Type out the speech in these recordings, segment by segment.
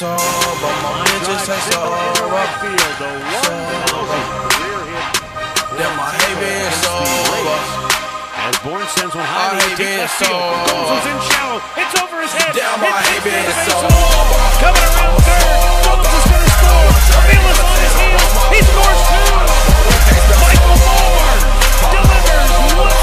sober. My bitches say sober. Damn, I hate being sober. As Bourn sends one high, I hate being sober. Goes in shallow. It's over his head. Damn, I hate being sober. Coming around third. Jones is going to score. Avila on his heels. He scores two. Michael Bourn delivers one.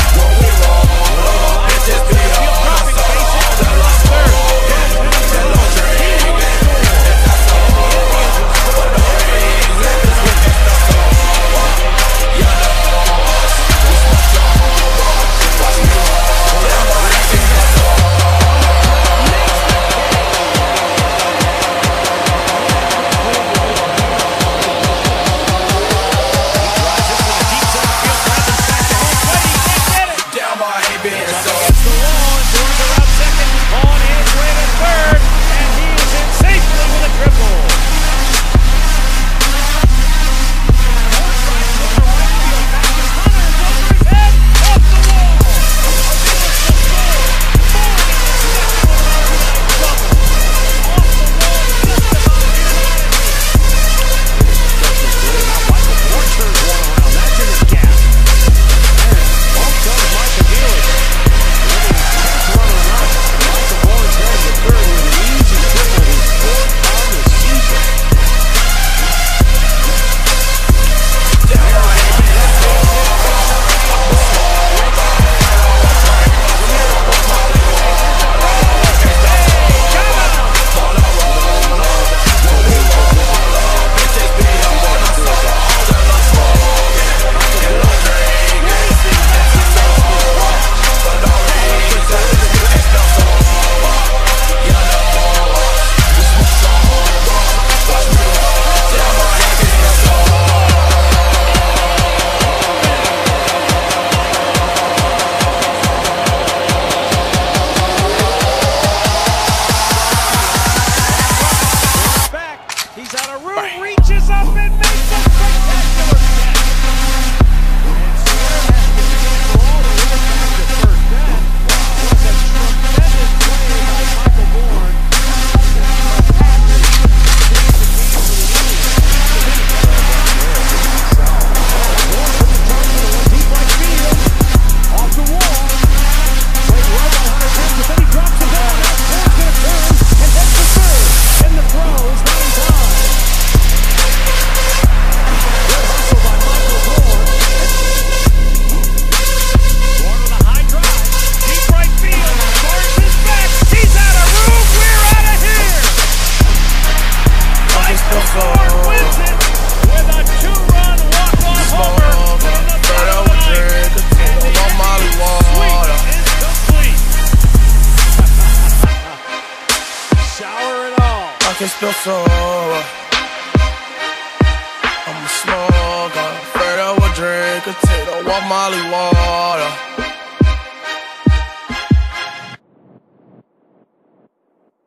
Reaches up and makes a spectacular catch. And Sierra has to be for all the way back to first down. Wow, what a tremendous play by Michael Bourn. Deep right field, off the wall. Right well by Hunter Pitts, but then he drops the ball. Now Bourn's going to turn and head for third. And the throw is not in time. I can spill sober. I'm a smoker, afraid I would drink a tato while Molly walk.